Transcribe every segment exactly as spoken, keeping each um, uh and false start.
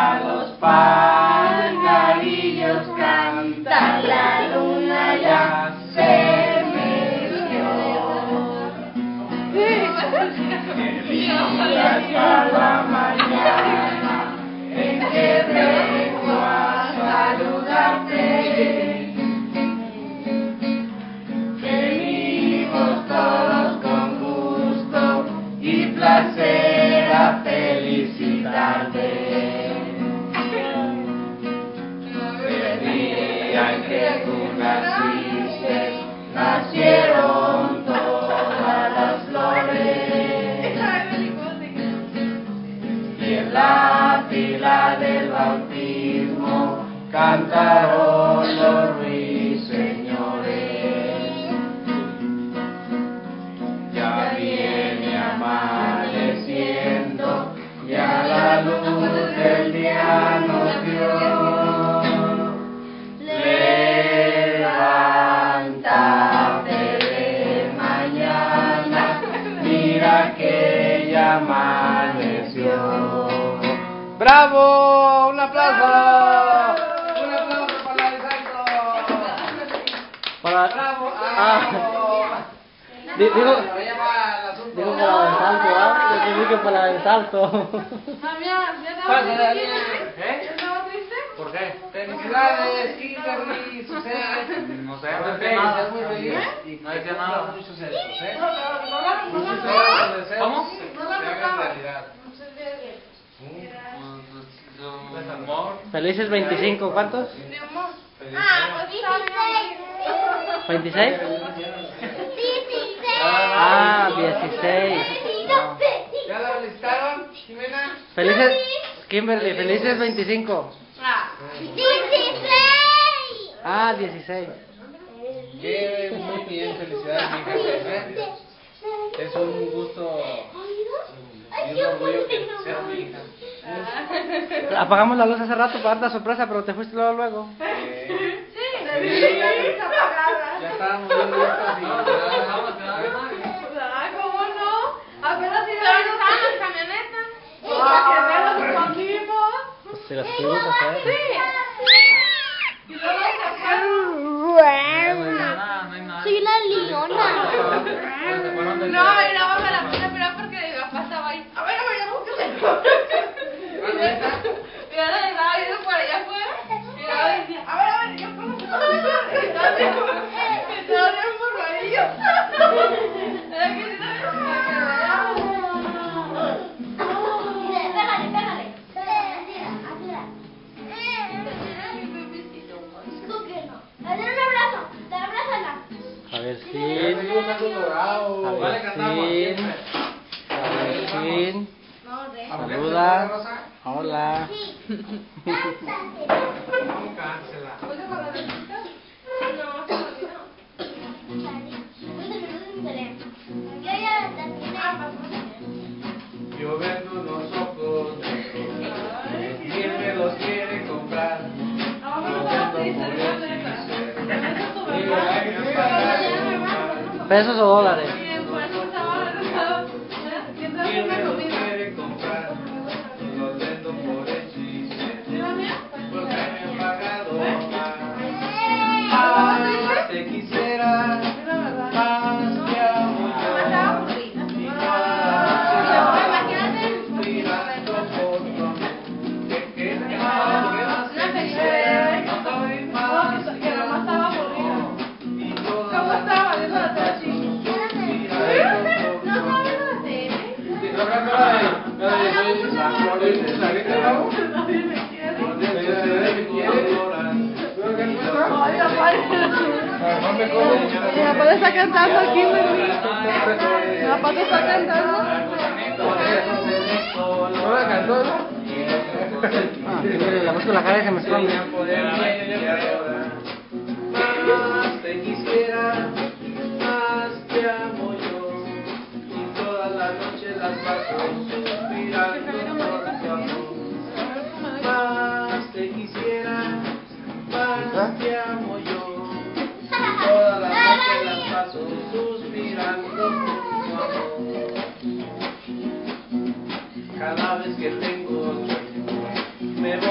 ya los pajarillos cantan, la luna ya se metió. Feliz hasta la mañana en que vengo a saludarte. Venimos todos con gusto y placer a felicitarte. El día en que tú naciste, nacieron todas las flores. Y en la fila del bautismo cantaron los ruiseñores. Ya viene amaneciendo, ya la luz del día nos dio. Levántate de mañana, mira que ya amaneció. ¡Bravo! ¡Un aplauso! ¡Un aplauso para el santo! Para... ¡Bravo! Ah. Di- Digo, Ahora ya va el asunto. digo para el salto, ¿ah? Yo dije que para el salto. Mamiá, ¿ya estaba Pásale, triste? Daniel. ¿Eh? ¿Ya estaba triste? ¿Por qué? Felicidades, Kimberly, Susana. No sé, Ok, no decía seas nada. muy feliz y No decía que nada. cumplas muchos éxitos, ¿eh? No, no, no, no, no, Muchos no, éxitos, deseos ¿Cómo? se hagan realidad. Pues, amor. Felices veinticinco, ¿cuántos? Mi amor. Felicidades. ¿veintiséis? Ah, dieciséis. ¿Ya la listaron, Jimena? Felices, Kimberly, felices veinticinco. Ah, Ah, dieciséis. Que muy bien, felicidades, mi hija. ¿eh? Es un gusto y un orgullo que sea mi hija. Apagamos la luz hace rato para darte la sorpresa, pero te fuiste luego luego. Eh, sí, Ya estábamos bien listos y ya. Ah, ¿cómo no? Apenas iba a ir a las camionetas. Para que vean los equipos. Pues si las pudimos hacer. Sí. Y luego sacaron. No hay nada, no hay nada. Soy la leona. No, y no me la puse a esperar porque mi papá estaba ahí. A ver, a ver, ya búscale. Y neta, y ahora estaba viendo por allá afuera. Y luego decía, a ver, a ver, yo pongo. Estaba bien, estaba bien borradillo. Era que sí, para que veamos. Pégale, pégale. ¿Tú qué no? Dale un abrazo. Dale abrázala. A ver Ya si. seguimos algo dorado. A ver Vale, cantamos si. siempre. A ver si. No, de. Saluda. Hola. Vamos, cánsela. ¿Oye, con la besita? No, se me olvidó. Ah, pasó. Yo vendo unos ojos de ¿quién me los quiere comprar? No, pero estaba triste, no, neta. Eso es tu verdad. ¿Pesos o dólares? Y en cuanto estaba estaba viendo ¿Quién una me los comida. quiere comprar? Los vendo por hechicero. ¿Sí, mía? Porque me han pagado más. ¿Estaba Más triste? te quisiera, Sí, la verdad. más te amo yo. Estaba aburrida. Y Y toda luego, la noche imagínate. suspirando por tu amor. Que que te Una más te feliz quisiera, bebé. más No, que- que nomás estaba aburrida. y toda ¿Cómo la estaba viendo la tele así? ¿No estaba viendo la tele? Nadie me quiere. Ay, papá. Mi papá le está cantando aquí, Kimberly. Mi papá te está cantando. Ah, Kimberly, la busco en la cara y se me esconde. Más te quisiera, más te amo yo, y todas las noches las paso suspirando por tu amor. Más te quisiera, más te amo yo, y todas las noches las paso suspirando por tu amor. Cada vez que tengo sueño, me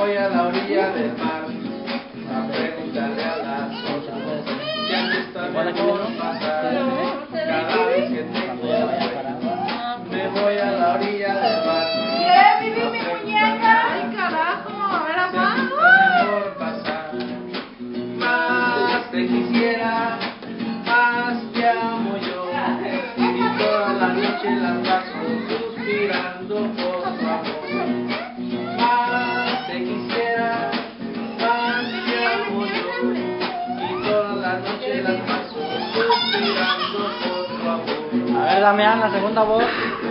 orilla del mar a preguntarle a las otras si han visto a mi amor pasar. Cada vez que tengo sueño, me voy a la orilla del mar. ¿Quieres vivir mi muñeca? Ay, carajo, a ver, Si han visto a mi amor pasar. Más te quisiera, más te amo yo, y toda la noche la paso suspirando por tu amor. Más te quisiera, más te amo yo, y toda la noche la paso suspirando por tu amor. A ver, Damián, la segunda voz.